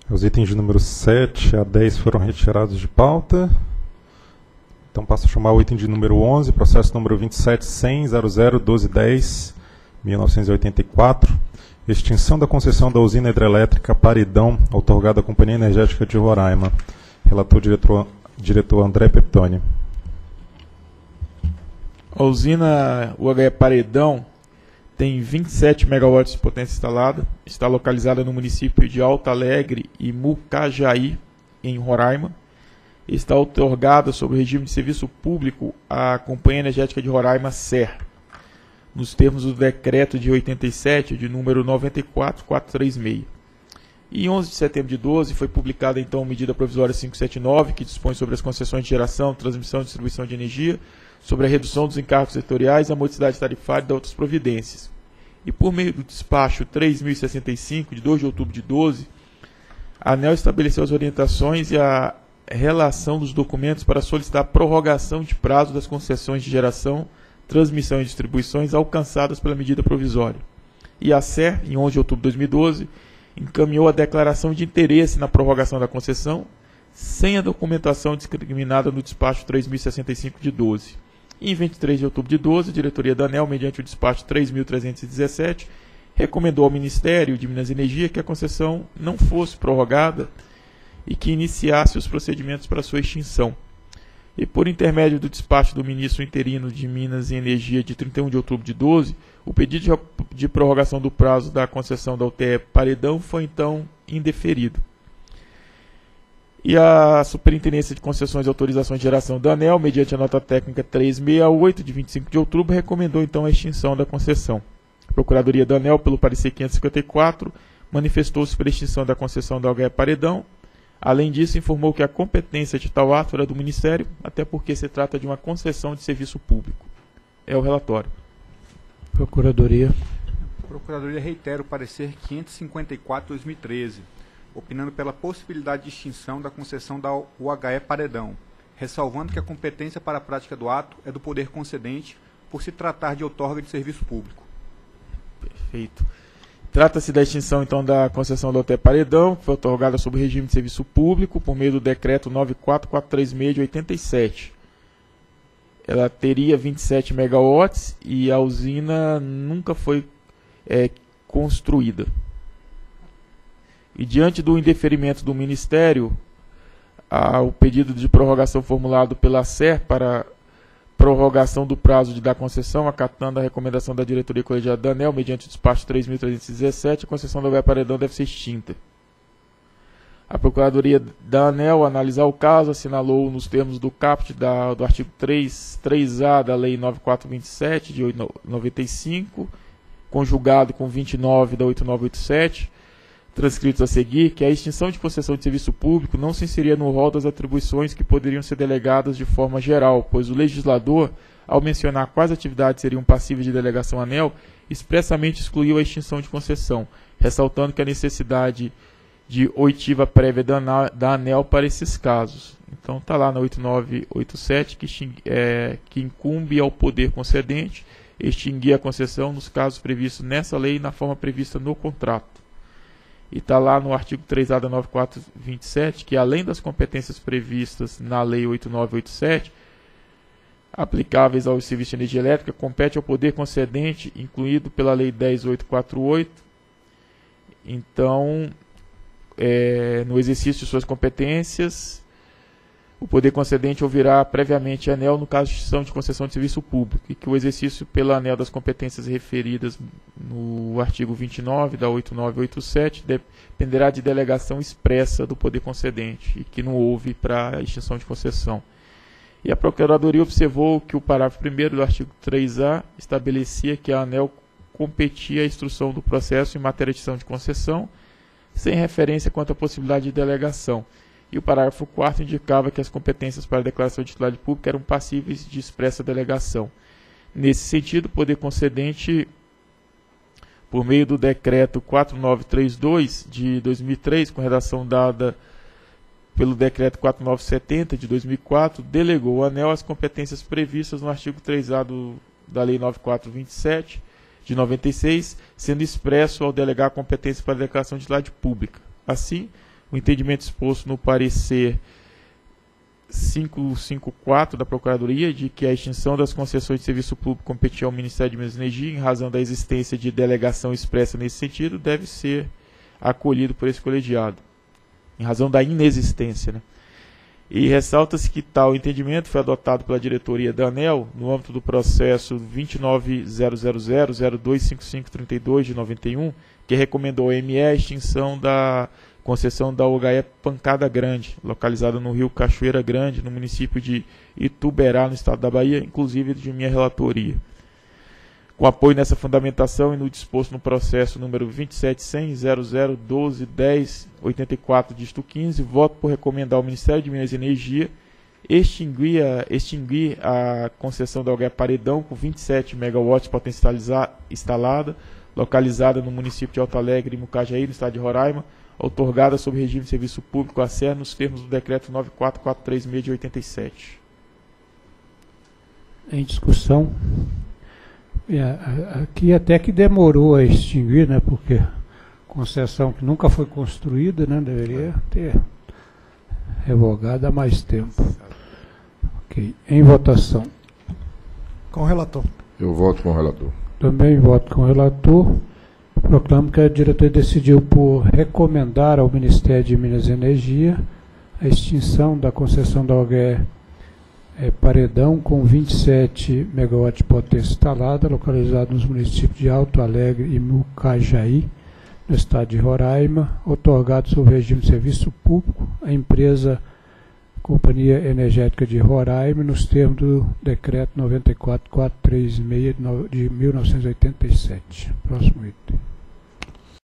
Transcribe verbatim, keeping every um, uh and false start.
Os itens de número sete a dez foram retirados de pauta. Então passo a chamar o item de número onze, processo número vinte e sete cem zero zero doze dez mil novecentos e oitenta e quatro, extinção da concessão da usina hidrelétrica Paredão, outorgada à Companhia Energética de Roraima. Relator diretor, diretor André Peptoni. A usina U H E Paredão tem vinte e sete megawatts de potência instalada, está localizada no município de Alto Alegre e Mucajaí, em Roraima. Está outorgada sob o regime de serviço público à Companhia Energética de Roraima, S E R, nos termos do decreto de oitenta e sete, de número noventa e quatro mil quatrocentos e trinta e seis. E em onze de setembro de doze foi publicada então a medida provisória quinhentos e setenta e nove, que dispõe sobre as concessões de geração, transmissão e distribuição de energia, sobre a redução dos encargos setoriais, a modicidade tarifária e de outras providências. E por meio do despacho três mil e sessenta e cinco, de dois de outubro de doze, a ANEEL estabeleceu as orientações e a relação dos documentos para solicitar a prorrogação de prazo das concessões de geração, transmissão e distribuições alcançadas pela medida provisória. E a S E R, em onze de outubro de dois mil e doze, encaminhou a declaração de interesse na prorrogação da concessão, sem a documentação discriminada no despacho três mil e sessenta e cinco de doze. E em vinte e três de outubro de doze, a diretoria da ANEEL, mediante o despacho três mil trezentos e dezessete, recomendou ao Ministério de Minas e Energia que a concessão não fosse prorrogada e que iniciasse os procedimentos para sua extinção. E por intermédio do despacho do ministro interino de Minas e Energia de trinta e um de outubro de doze, o pedido de prorrogação do prazo da concessão da U T E Paredão foi então indeferido. E a Superintendência de Concessões e Autorizações de Geração da ANEEL, mediante a nota técnica trezentos e sessenta e oito, de vinte e cinco de outubro, recomendou então a extinção da concessão. A Procuradoria da ANEEL, pelo parecer quinhentos e cinquenta e quatro, manifestou-se pela extinção da concessão da U H E Paredão. Além disso, informou que a competência de tal ato era do Ministério, até porque se trata de uma concessão de serviço público. É o relatório. Procuradoria. A Procuradoria reitera o parecer quinhentos e cinquenta e quatro de dois mil e treze, opinando pela possibilidade de extinção da concessão da U H E Paredão, ressalvando que a competência para a prática do ato é do poder concedente, por se tratar de outorga de serviço público. Perfeito. Trata-se da extinção, então, da concessão da U T E Paredão, que foi outorgada sob o regime de serviço público, por meio do decreto nove mil quatrocentos e trinta e seis de oitenta e sete. Ela teria vinte e sete megawatts e a usina nunca foi é, construída. E diante do indeferimento do Ministério, a, o pedido de prorrogação formulado pela S E R para prorrogação do prazo de dar concessão, acatando a recomendação da diretoria colegiada da ANEEL, mediante o despacho três mil trezentos e dezessete, a concessão da U H E Paredão deve ser extinta. A Procuradoria da ANEEL, analisar o caso, assinalou nos termos do caput da, do artigo três, três A da Lei nove mil quatrocentos e vinte e sete, de noventa e cinco, conjugado com vinte e nove da oito mil novecentos e oitenta e sete, transcritos a seguir, que a extinção de concessão de serviço público não se inseria no rol das atribuições que poderiam ser delegadas de forma geral, pois o legislador, ao mencionar quais atividades seriam passíveis de delegação à ANEEL, expressamente excluiu a extinção de concessão, ressaltando que a necessidade de oitiva prévia da, da ANEEL para esses casos. Então está lá na oito mil novecentos e oitenta e sete que, é, que incumbe ao poder concedente extinguir a concessão nos casos previstos nessa lei e na forma prevista no contrato. E está lá no artigo três A da nove mil quatrocentos e vinte e sete, que além das competências previstas na Lei oito mil novecentos e oitenta e sete, aplicáveis ao serviço de energia elétrica, compete ao poder concedente, incluído pela Lei dez mil oitocentos e quarenta e oito. Então, é, no exercício de suas competências, o poder concedente ouvirá previamente a ANEEL no caso de extinção de concessão de serviço público, e que o exercício pela ANEEL das competências referidas no artigo vinte e nove da oito mil novecentos e oitenta e sete dependerá de delegação expressa do poder concedente, e que não houve para a extinção de concessão. E a Procuradoria observou que o parágrafo primeiro do artigo três A estabelecia que a ANEEL competia a instrução do processo em matéria de extinção de concessão, sem referência quanto à possibilidade de delegação. E o parágrafo quarto indicava que as competências para a declaração de titularidade pública eram passíveis de expressa delegação. Nesse sentido, o poder concedente, por meio do decreto quatro mil novecentos e trinta e dois de dois mil e três, com redação dada pelo decreto quatro mil novecentos e setenta de dois mil e quatro, delegou à ANEEL as competências previstas no artigo três A do, da Lei nove mil quatrocentos e vinte e sete de noventa e seis, sendo expresso ao delegar a competência para a declaração de titularidade pública. Assim, o entendimento exposto no parecer quinhentos e cinquenta e quatro da Procuradoria de que a extinção das concessões de serviço público competia ao Ministério de Minas e Energia, em razão da existência de delegação expressa nesse sentido, deve ser acolhido por esse colegiado, em razão da inexistência, né? E ressalta-se que tal entendimento foi adotado pela diretoria da ANEEL no âmbito do processo vinte e nove zero zero zero zero dois cinco cinco três dois de noventa e um, que recomendou ao M E a extinção da concessão da U H E Pancada Grande, localizada no rio Cachoeira Grande, no município de Ituberá, no estado da Bahia, inclusive de minha relatoria. Com apoio nessa fundamentação e no disposto no processo número vinte e sete cem zero zero doze dez oitenta e quatro, dígito quinze, voto por recomendar ao Ministério de Minas e Energia extinguir a, extinguir a concessão da U H E Paredão com vinte e sete megawatts potência instalada, localizada no município de Alto Alegre e Mucajaí, no estado de Roraima, outorgada sob regime de serviço público a SER nos termos do decreto nove quatro quatro três seis de oitenta e sete. Em discussão. É, aqui até que demorou a extinguir, né, porque concessão que nunca foi construída, né, deveria ter revogado há mais tempo. Ok. Em votação. Com o relator. Eu voto com o relator. Também voto com o relator. Proclamo que a diretoria decidiu por recomendar ao Ministério de Minas e Energia a extinção da concessão da U H E é, Paredão com vinte e sete megawatts de potência instalada, localizado nos municípios de Alto Alegre e Mucajaí, no estado de Roraima, outorgado sob regime de serviço público à empresa Companhia Energética de Roraima, nos termos do decreto nove quatro quatro três seis de mil novecentos e oitenta e sete. Próximo item.